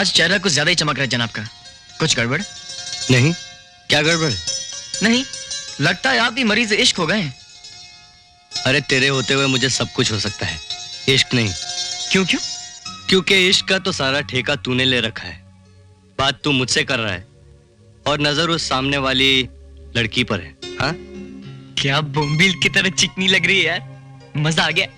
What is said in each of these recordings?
आज चेहरा कुछ ज्यादा ही चमक रहा है जनाब का। कुछ गड़बड़? नहीं। क्या गड़बड़? नहीं, लगता है आप भी मरीज इश्क हो गए हैं। अरे तेरे होते हुए मुझे सब कुछ हो सकता है, इश्क नहीं। क्यों क्यों? क्योंकि इश्क का तो सारा ठेका तूने ले रखा है। बात तू मुझसे कर रहा है और नजर उस सामने वाली लड़की पर है। हाँ, क्या बोम्बिल की तरह चिकनी लग रही है यार, मजा आ गया।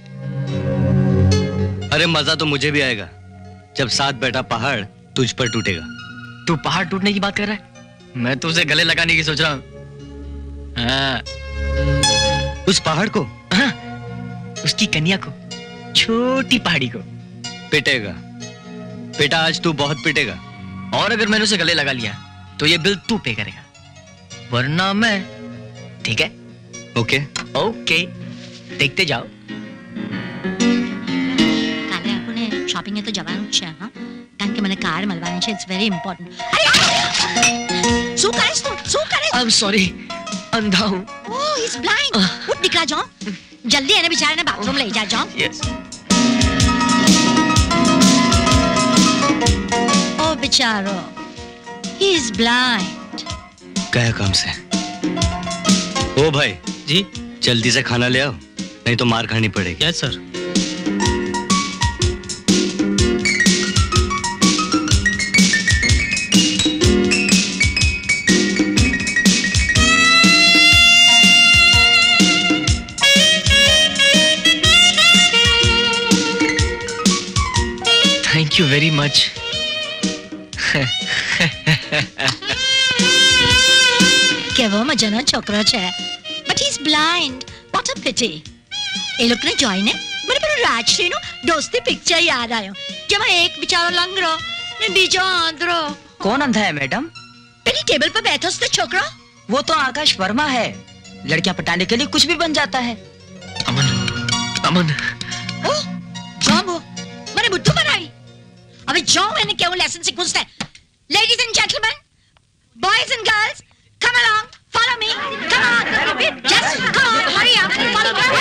अरे मजा तो मुझे भी आएगा जब साथ बैठा पहाड़ तुझ पर टूटेगा। तू पहाड़ टूटने की बात कर रहा है? मैं तो उसे गले लगाने की सोच रहा हूँ। हाँ। उस पहाड़ को? हाँ, उसकी कन्या को, छोटी पहाड़ी को। पिटेगा बेटा, आज तू बहुत पिटेगा। और अगर मैंने उसे गले लगा लिया तो ये बिल तू पे करेगा, वरना मैं। ठीक है? ओके ओके, देखते जाओ। કાલે આપણે શોપિંગ તો જવાનું છે હા, કારણ કે મને કાર મળવાની છે. It's very important. શું કરીશ તું? શું કરીશ? आई एम सॉरी, अंधा हूँ। Oh, he is blind. ઉઠ દીકરા જાઓ, જલ્દી એને બિચારાને બાથરૂમ લઈ જા જાઓ. यस। ओ बेचारो, ही इज ब्लाइंड. गया काम से। ओ भाई जी, जल्दी से खाना ले आओ, नहीं तो मार खानी पड़ेगी। Yes sir. Thank you very much. કેવો મજાનો છોકરો છે, but he is blind. What a pity. એ લોકોને જોઈને મને પેલું રાજશ્રીનું દોસ્તી પિક્ચર યાદ આવ્યો, જેમાં એક બિચારો લંગડો ને બીજો આંધળો. कौन अंधा है मैडम? પેલી ટેબલ પર બેઠો છે તે છોકરો. वो तो आकाश वर्मा है, लड़कियां पटाने के लिए कुछ भी बन जाता है। अमन, अमन। ઓ જાઓ, મને બુદ્ધુ બનાવી. હવે જાઓ એને કેવું લેસન શીખવું છે. Ladies and gentlemen, boys and girls, come along, follow me. Come on, just come on, hurry up, follow me.